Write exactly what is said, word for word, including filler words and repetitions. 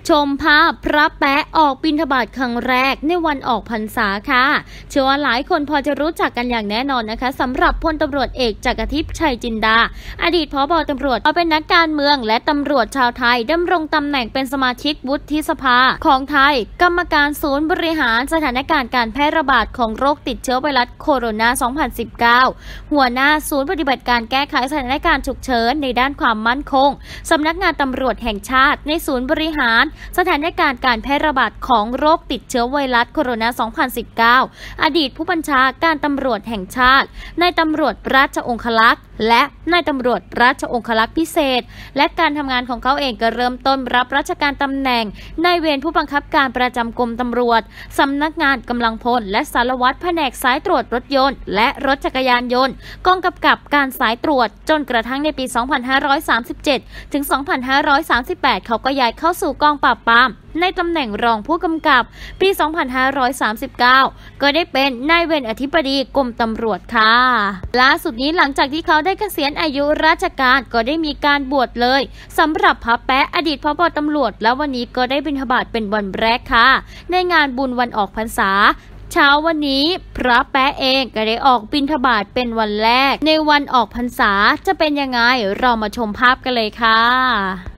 ชมภาพพระแป๊ะออกบิณฑบาตครั้งแรกในวันออกพรรษาค่ะเชื่อว่าหลายคนพอจะรู้จักกันอย่างแน่นอนนะคะสำหรับพลตำรวจเอกจักรทิพย์ชัยจินดาอดีตผบ.ตำรวจเป็นนักการเมืองและตำรวจชาวไทยดำรงตำแหน่งเป็นสมาชิกวุฒิสภาของไทยกรรมการศูนย์บริหารสถานการณ์การแพร่ระบาดของโรคติดเชื้อไวรัสโคโรนา สองพันสิบเก้า หัวหน้าศูนย์ปฏิบัติการแก้ไขสถานการณ์ฉุกเฉินในด้านความมั่นคงสำนักงานตำรวจแห่งชาติในศูนย์บริหารสถานการณ์การแพร่ระบาดของโรคติดเชื้อไวรัสโคโรนา สองพันสิบเก้า อดีตผู้บัญชาการตำรวจแห่งชาตินายตำรวจราชองครักษ์และนายตำรวจราชองครักษ์พิเศษและการทำงานของเขาเองก็เริ่มต้นรับราชการตำแหน่งนายเวรผู้บังคับการประจำกรมตำรวจสำนักงานกำลังพลและสารวัตรแผนกสายตรวจรถยนต์และรถจักรยานยนต์กองกำกับการสายตรวจจนกระทั่งในปี สองพันห้าร้อยสามสิบเจ็ด ถึง สองพันห้าร้อยสามสิบแปด เขาก็ย้ายเข้าสู่กองปราบปรามในตำแหน่งรองผู้กำกับปี สองพันห้าร้อยสามสิบเก้า ก็ได้เป็นนายเวรอธิบดีกรมตำรวจค่ะล่าสุดนี้หลังจากที่เขาได้เกษียณอายุราชการก็ได้มีการบวชเลยสำหรับพระแป๊ะอดีตผบ.ตำรวจแล้ววันนี้ก็ได้บิณฑบาตเป็นวันแรกค่ะในงานบุญวันออกพรรษาเช้าวันนี้พระแป๊ะเองก็ได้ออกบิณฑบาตเป็นวันแรกในวันออกพรรษาจะเป็นยังไงเรามาชมภาพกันเลยค่ะ